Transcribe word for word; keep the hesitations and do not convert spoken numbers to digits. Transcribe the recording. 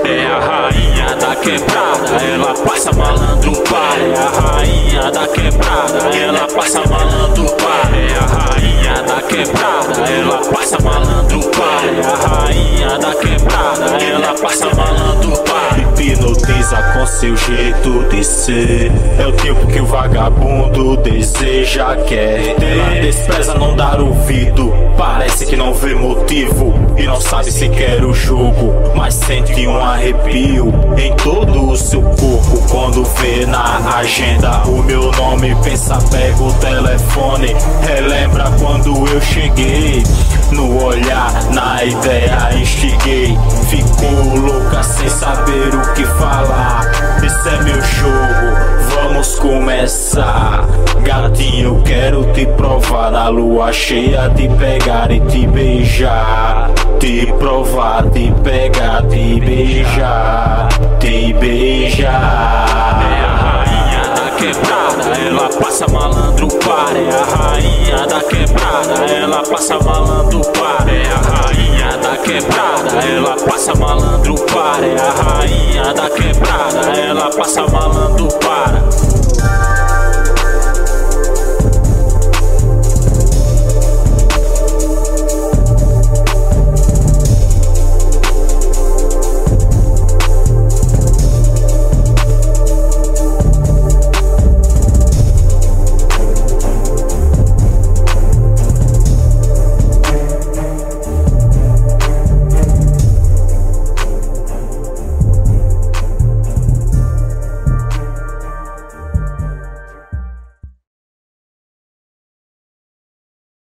É a rainha da quebrada, ela passa malandro para. É a rainha da quebrada, ela passa malandro para. É a rainha da quebrada, ela passa malandro para. É a rainha da quebrada, ela passa malandro para. Hipnotiza com seu jeito de ser. É o tipo que o vagabundo deseja, quer ter. Ela despreza não dar ouvido, parece que não vê motivo e não sabe se quer o jogo, mas sente um arrepio em todo o seu corpo quando vê na agenda o meu nome. Pensa, pega o telefone, relembra quando eu cheguei. No olhar, na ideia instiguei. Ficou louca sem saber o que falar. Esse é meu jogo, vamos começar. Gatinho, eu quero te provar na lua cheia, te pegar e te beijar. Te provar, te pegar, te beijar, te beijar. É a rainha da quebrada, ela passa malandro para. É a rainha da quebrada, ela passa malandro para. É a rainha da quebrada, ela passa malandro para. É a rainha da quebrada, ela passa malandro para.